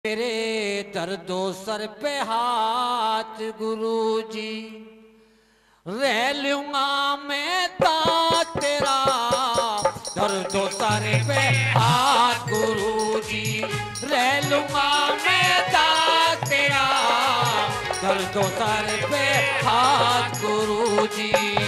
मेरे दर्दो सर पे हाथ गुरुजी, रह लूंगा मैं ता तेरा। दर्दो सर पे हाथ गुरुजी, रह लूंगा मैं ता तेरा। दर्दो सर पे हाथ गुरुजी।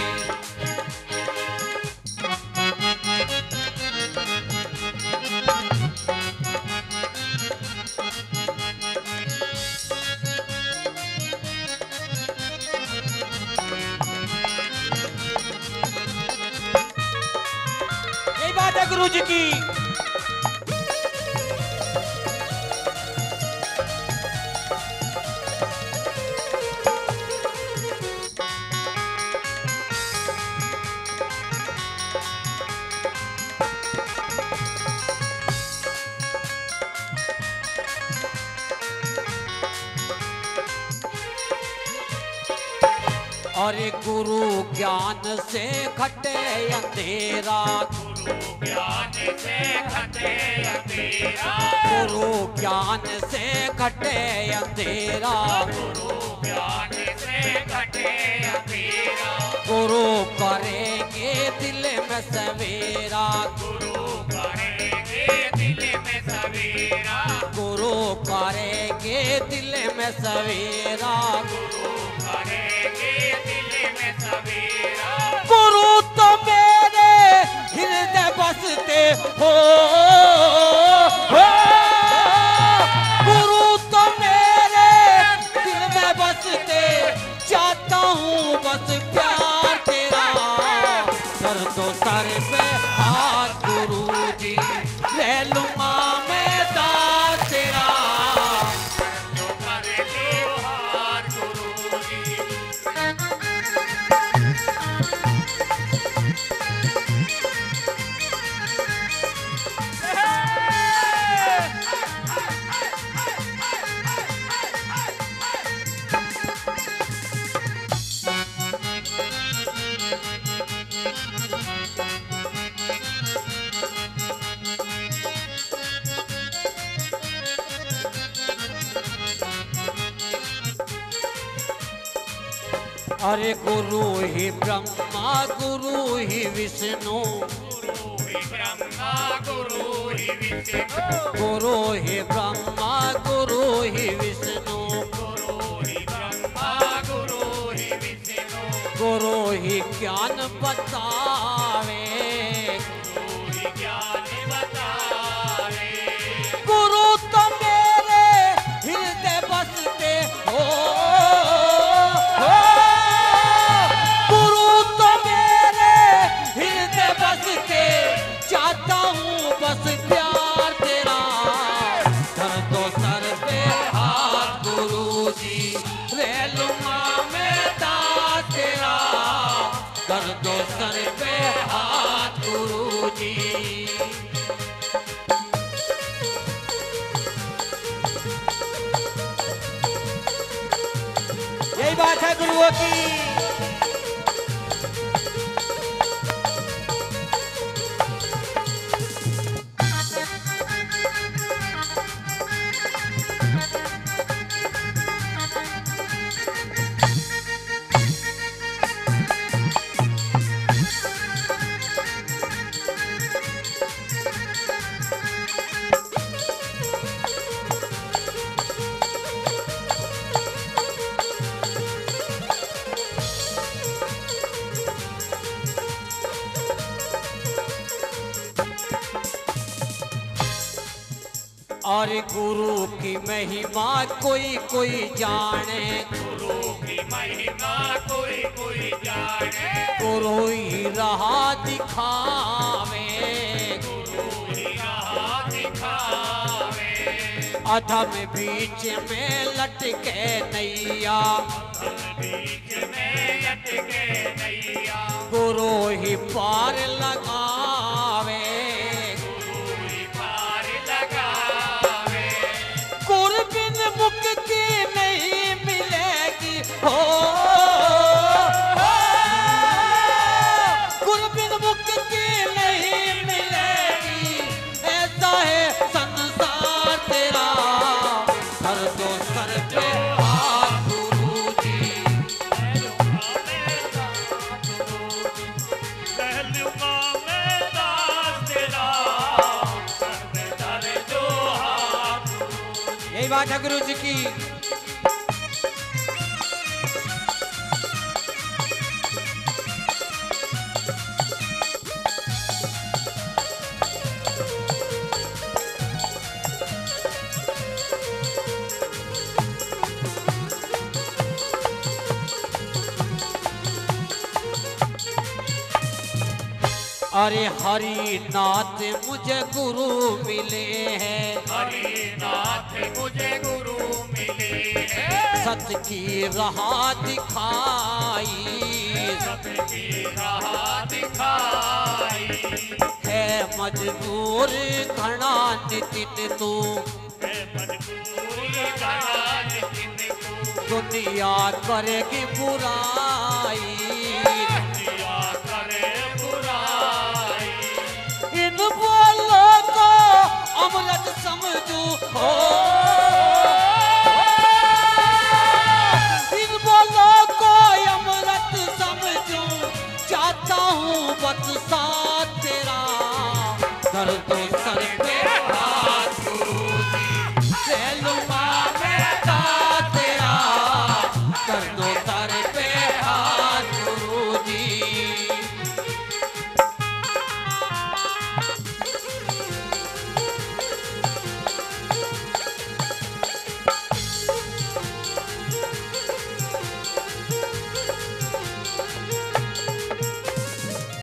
गुरु जी की अरे गुरु ज्ञान से घटे अंधेरा, गुरु ज्ञान से घटे अंधेरा, गुरु ज्ञान से घटे अंधेरा, गुरु ज्ञान से घटे अंधेरा। गुरु करेंगे दिल में सवेरा, गुरु करेंगे दिल में सवेरा, गुरु करेंगे दिल में सवेरा, गुरु करेंगे दिल में सवेरा। गुरु तो मेरे हृदय बसते हो, गुरु तो मेरे दिल में बसते, चाहता हूँ बस प्यार तेरा। दर्दो सर पे हाथ गुरुजी, ले लूंगा मैं दास तेरा। जो कर ले हार गुरुजी। अरे गुरु ही ब्रह्मा गुरु ही विष्णु, गुरु ही ब्रह्मा गुरु ही विष्णु, गुरु ही ब्रह्मा गुरु ही विष्णु, गुरु ही ब्रह्मा गुरु ही विष्णु, गुरु ही ज्ञान बतावे, गुरु ही ज्ञान बतावे। गुरु तो मेरे हृदय बसते हो, गुरु तो मेरे हृदय बसते, चाहता हूँ बस प्यार तेरा। दर्दो सर पे हाथ गुरुजी, रह लूंगा मैं दास तेरा। दर्दो सर पे हाथ गुरुजी। यही बात है गुरुओं की। और गुरु की महिमा कोई कोई जाने, गुरु की महिमा कोई कोई जाने, गुरु ही राह दिखावे, गुरु ही राह दिखावे। अधम बीच में लटके नैया, बीच में लटके नैया, गुरु ही पार लगावे, गुरु ही पार लगावे। गुरु बिन मुक्ति नहीं मिलेगी हो, गुरु बिन मुक्ति नहीं मिलेगी, ऐसा है संसार तेरा। सही बात है गुरु जी की। अरे हरिनाथ मुझे गुरु मिले हैं, हरिनाथ मुझे गुरु मिले हैं, सत्य की राह दिखाई, सबकी राह दिखाई, है मजबूर घना नितिन तू, है मजबूर घना नितिन तू, दुनिया करेगी बुराई, दुनिया करे बुराई, इन बोल